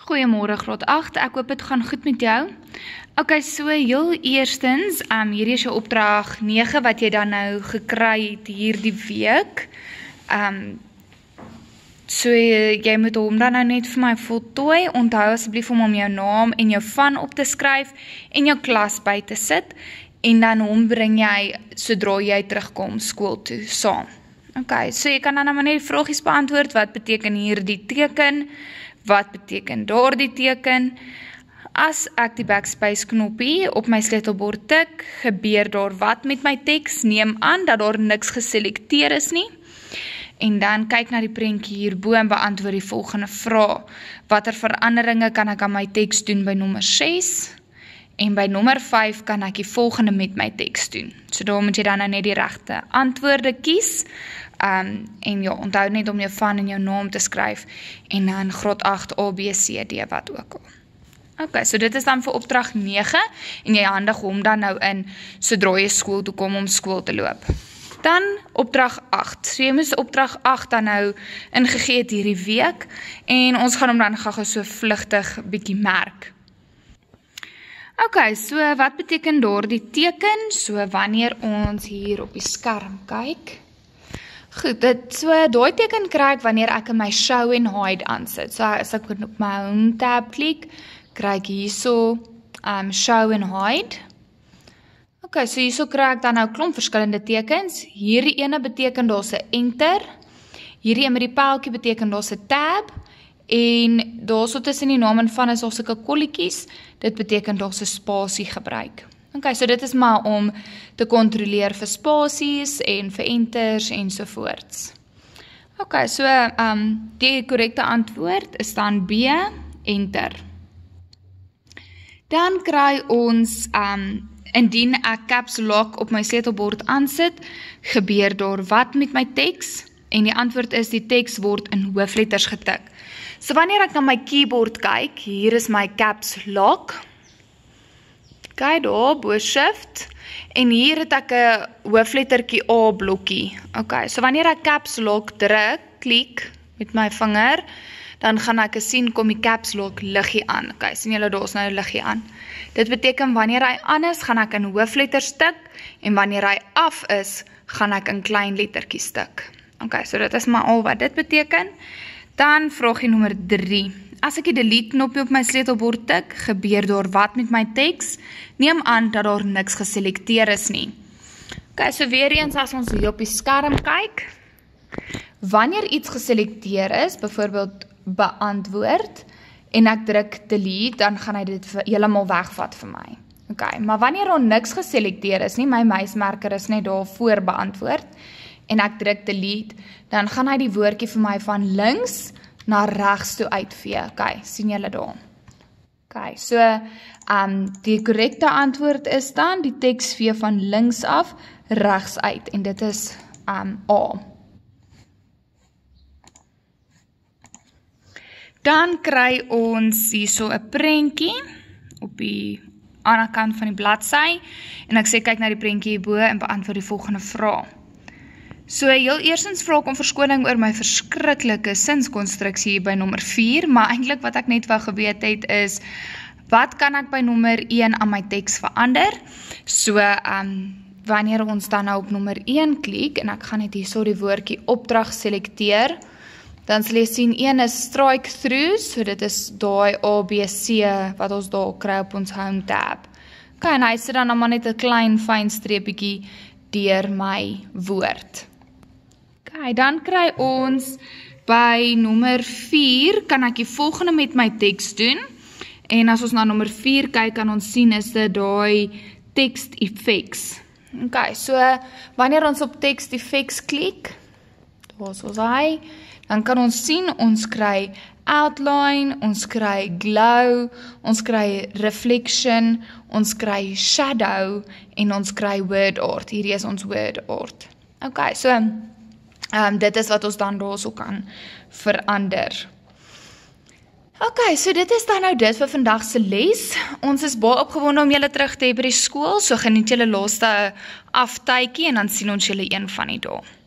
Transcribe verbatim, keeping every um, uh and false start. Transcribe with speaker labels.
Speaker 1: Goeiemôre graad agt, ek hoop dit gaan goed met jou. Ok, so heel eerstens, um, hier is jou opdrag nege wat jy dan nou gekry het hierdie week. Um, so jy moet hom dan nou net vir my voltooi, onthou asseblief om om jou naam en jou van op te skryf en jou klas by te sit en dan hom bring jy sodra jy terugkom skool toe saam. Ok, so jy kan dan nou net vragies beantwoord, wat beteken hierdie teken? Wat beteken daardie teken? As ek die backspace knoppie op my sleutelbord tik, gebeur daar wat met my teks? Neem aan dat daar niks geselekteer is nie. En dan kyk na die prentjie hierbo en beantwoord die volgende vraag. Watter veranderinge kan ek aan my teks doen by nommer ses? En by nommer vyf kan ek die volgende met my teks doen. So daar moet jy dan nou net die regte antwoorde kies. Um, en ja, onthou net om jou van en jou naam te skryf en dan graad agt A, B, C, D, wat ook al. Ok, so dit is dan vir opdrag nege en jy handig hom dan nou in sodra jy skool toe kom om skool te loop. Dan opdrag agt. So jy moes opdrag agt dan nou ingegee het hierdie week en ons gaan hom dan gou so vlugtig bietjie merk. Ok, so wat beteken daardie teken? So wanneer ons hier op die skerm kyk. Goed, dit, so daai teken kry ek wanneer ek in my show en hide aansit. So as ek op my home tab klik, kry ek hierso um, show en hide. Ok, so hierso kry ek dan nou klomp verskillende tekens. Hierdie ene beteken daar's 'n enter. Hierdie een met die pyltjie beteken daar's 'n tab. En daarso tussen die naam en van is daar sulke kolletjies. Dit beteken daar's 'n spasie gebruik. Ok, so dit is maar om te kontroleer vir spasies en vir enters en sovoorts. Ok, so um, die korrekte antwoord is dan B, enter. Dan kry ons, um, indien ek caps lock op my sleutelbord aansit, gebeur daar wat met my teks? En die antwoord is die teks word in hoofletters getik. So wanneer ek na my keyboard kyk, hier is my caps lock. Kyk daar, bo shift, en hier het ek 'n hooflettertjie A blokkie. Ok, so wanneer ek caps lock druk, klik met my vinger, dan gaan ek sien kom die caps lock liggie aan. Ok, sien julle daar's nou 'n liggie aan. Dit beteken wanneer hy aan is, gaan ek in hoofletters tik, en wanneer hy af is, gaan ek in klein lettertjies tik. Ok, so dit is maar al wat dit beteken. Dan vraagie nommer drie. As ek die delete knoppie op my sleutelbord tik, gebeur daar wat met my teks? Neem aan dat daar niks geselekteer is nie. Ok, so weer eens as ons hier op die skerm kyk, wanneer iets geselekteer is, byvoorbeeld beantwoord, en ek druk delete, dan gaan hy dit heeltemal wegvat vir my. Ok, maar wanneer daar niks geselekteer is nie, my muismerker is net daar voor beantwoord, en ek druk delete, dan gaan hy die woordjie vir my van links na regs toe uitvee. Ok, sien julle daar. Ok, so um, die korrekte antwoord is dan, die teks vee van links af, regs uit, en dit is um, A. Dan kry ons hierso 'n prentjie op die ander kant van die bladsy, en ek sê kyk na die prentjie hierbo en beantwoord die volgende vraag. So heel eerstens vra ek om verskoning oor my verskriklike sinskonstruksie by nommer vier, maar eintlik wat ek net wou geweet het is, wat kan ek by nommer een aan my teks verander? So, um, wanneer ons dan nou op nommer een klik, en ek gaan net hierso die woordjie opdrag selekteer, dan sal jy sien, een is strike through, so dit is daai A, B, C, wat ons daar kry op ons home tab. Ok, en hy sit dan nou maar net 'n klein fyn streepietjie deur my woord. Ok, dan kry ons by nommer vier, kan ek die volgende met my teks doen, en as ons na nommer vier kyk, kan ons sien is dit daai text effects. Ok, so wanneer ons op text effects klik, daar is ons hy, dan kan ons sien, ons kry outline, ons kry glow, ons kry reflection, ons kry shadow, en ons kry word art. Hierdie is ons word art. Ok, so Um, dit is wat ons dan daar so kan verander. Ok, so dit is dan nou dit vir vandag se les. Ons is baie opgewonde om julle terug te hê by die skool, so geniet julle laaste aftydjie en dan sien ons julle een van die dae.